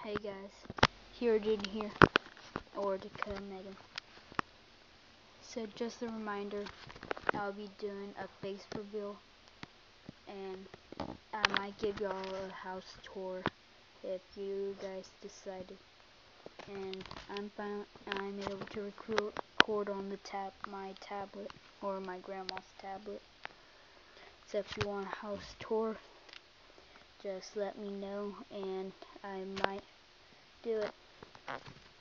Hey guys, here did here, or Dakota Megan. So just a reminder, I'll be doing a face reveal, and I might give y'all a house tour if you guys decided. And I'm able to record on the my tablet or my grandma's tablet. So if you want a house tour, just let me know and I might do it.